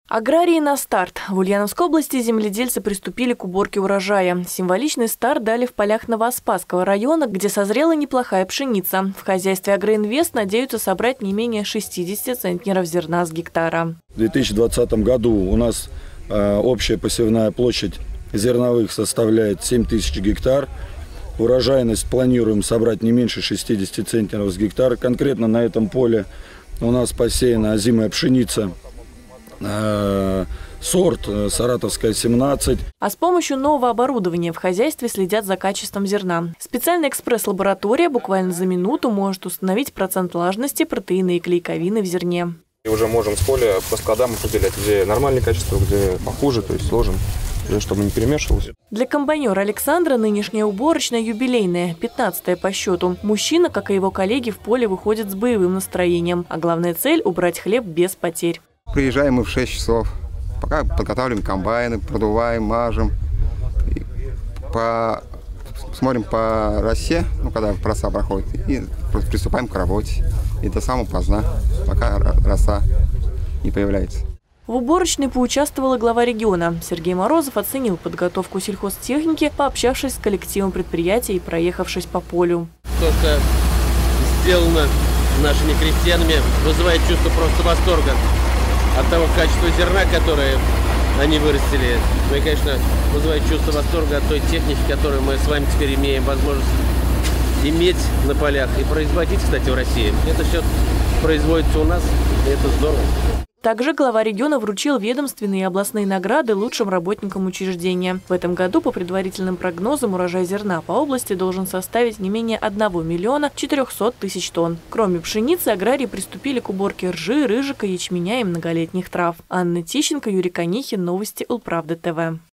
Аграрии на старт. В Ульяновской области земледельцы приступили к уборке урожая. Символичный старт дали в полях Новоспасского района, где созрела неплохая пшеница. В хозяйстве «Агроинвест» надеются собрать не менее 60 центнеров зерна с гектара. В 2020 году у нас общая посевная площадь зерновых составляет 7000 гектар. Урожайность планируем собрать не меньше 60 центнеров с гектара. Конкретно на этом поле у нас посеяна озимая пшеница. Сорт «Саратовская 17». А с помощью нового оборудования в хозяйстве следят за качеством зерна. Специальная экспресс-лаборатория буквально за минуту может установить процент влажности, протеина и клейковины в зерне. И уже можем с поля по складам определять, где нормальное качество, где похуже, то есть сложим, чтобы не перемешивалось. Для комбайнера Александра нынешняя уборочная юбилейная, 15-я по счету. Мужчина, как и его коллеги, в поле выходит с боевым настроением. А главная цель – убрать хлеб без потерь. Приезжаем мы в 6 часов, пока подготавливаем комбайны, продуваем, мажем. Смотрим по росе, когда роса проходит, и приступаем к работе. И до самого поздна, пока роса не появляется. В уборочной поучаствовал и глава региона. Сергей Морозов оценил подготовку сельхозтехники, пообщавшись с коллективом предприятия и проехавшись по полю. То, что сделано нашими крестьянами, вызывает чувство просто восторга от того качества зерна, которое они вырастили. Ну и, конечно, вызывает чувство восторга от той техники, которую мы с вами теперь имеем возможность иметь на полях и производить, кстати, в России. Это все производится у нас, и это здорово. Также глава региона вручил ведомственные и областные награды лучшим работникам учреждения. В этом году, по предварительным прогнозам, урожай зерна по области должен составить не менее 1 400 000 тонн. Кроме пшеницы, аграрии приступили к уборке ржи, рыжика, ячменя и многолетних трав. Анна Тищенко, Юрий Конихин. Новости Улправды ТВ.